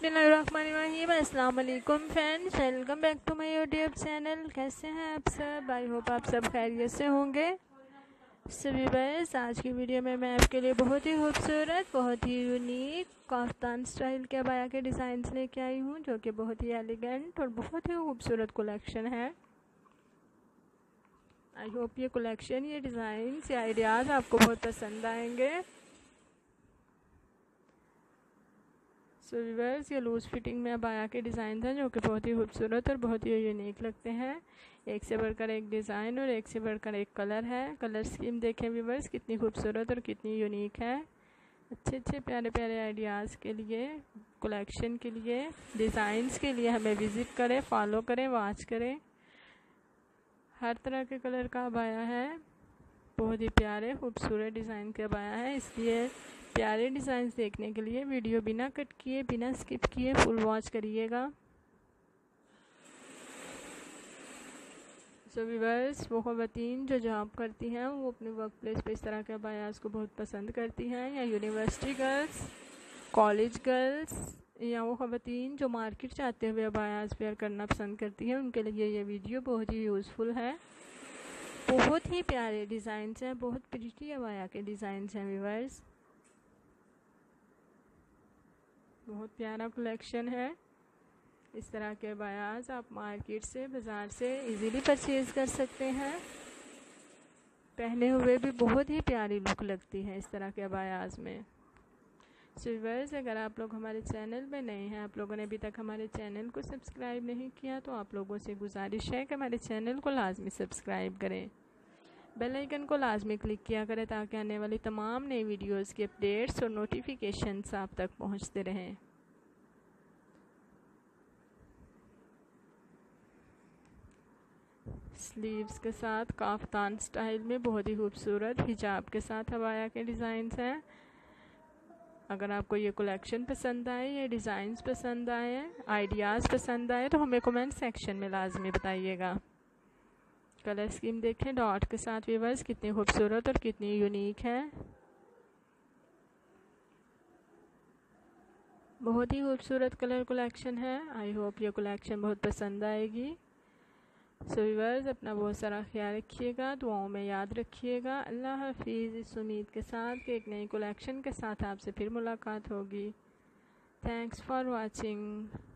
बिस्मिल्लाहिर्रहमानिर्रहीम। अस्सलाम वालेकुम friends, welcome back to my YouTube channel. कैसे हैं आप सब? आई होप आप सब खैरियत से होंगे। सभी बस आज की वीडियो में मैं आपके लिए बहुत ही खूबसूरत, बहुत ही यूनिक काफ्तान स्टाइल के अबाया के डिज़ाइंस लेके आई हूँ, जो कि बहुत ही एलिगेंट और बहुत ही खूबसूरत कलेक्शन है। आई होप ये कलेक्शन, ये डिज़ाइंस, ये आइडियाज़ आपको बहुत पसंद आएंगे। सो व्यूअर्स, ये लूज़ फिटिंग में अबाया के डिज़ाइन हैं, जो कि बहुत ही खूबसूरत और बहुत ही यूनिक लगते हैं। एक से बढ़कर एक डिज़ाइन और एक से बढ़कर एक कलर है। कलर स्कीम देखें व्यूअर्स, कितनी खूबसूरत और कितनी यूनिक है। अच्छे अच्छे प्यारे प्यारे आइडियाज़ के लिए, कलेक्शन के लिए, डिज़ाइंस के लिए हमें विज़िट करें, फॉलो करें, वॉच करें। हर तरह के कलर का अबाया है, बहुत ही प्यारे खूबसूरत डिज़ाइन का अबाया है। इसलिए प्यारे डिज़ाइंस देखने के लिए वीडियो बिना कट किए, बिना स्किप किए फुल वॉच करिएगा। सो व्यूअर्स, वो ख़वातीन जो जॉब करती हैं, वो अपने वर्क प्लेस पे इस तरह के अबायास को बहुत पसंद करती हैं, या यूनिवर्सिटी गर्ल्स, कॉलेज गर्ल्स, या वो ख़वातीन जो मार्केट जाते हुए अबायास वेयर करना पसंद करती हैं, उनके लिए ये वीडियो बहुत ही यूज़फुल है। बहुत ही प्यारे डिज़ाइंस हैं, बहुत प्रिटी अबाया के डिज़ाइंस हैं व्यूअर्स। बहुत प्यारा कलेक्शन है। इस तरह के अबायास आप मार्केट से, बाज़ार से इजीली परचेज़ कर सकते हैं। पहने हुए भी बहुत ही प्यारी लुक लगती है इस तरह के अबायास में। सो व्यूअर्स, अगर आप लोग हमारे चैनल में नए हैं, आप लोगों ने अभी तक हमारे चैनल को सब्सक्राइब नहीं किया, तो आप लोगों से गुजारिश है कि हमारे चैनल को लाजमी सब्सक्राइब करें। बेल आइकन को लाजमी क्लिक किया करें, ताकि आने वाली तमाम नई वीडियोज़ के अपडेट्स और नोटिफिकेशंस आप तक पहुँचते रहें। स्लीव्स के साथ काफ्तान स्टाइल में बहुत ही खूबसूरत हिजाब के साथ अबाया के डिज़ाइंस हैं। अगर आपको ये कलेक्शन पसंद आए, ये डिज़ाइंस पसंद आए, आइडियाज़ पसंद आए, तो हमें कमेंट सेक्शन में लाजमी बताइएगा। कलर स्कीम देखें डॉट के साथ व्यूअर्स, कितनी खूबसूरत और कितनी यूनिक है। बहुत ही खूबसूरत कलर कलेक्शन है। आई होप ये कलेक्शन बहुत पसंद आएगी। सो व्यूअर्स, अपना बहुत सारा ख्याल रखिएगा, दुआओं में याद रखिएगा। अल्लाह हाफिज़। इस उम्मीद के साथ कि एक नई कलेक्शन के साथ आपसे फिर मुलाकात होगी। Thanks for watching.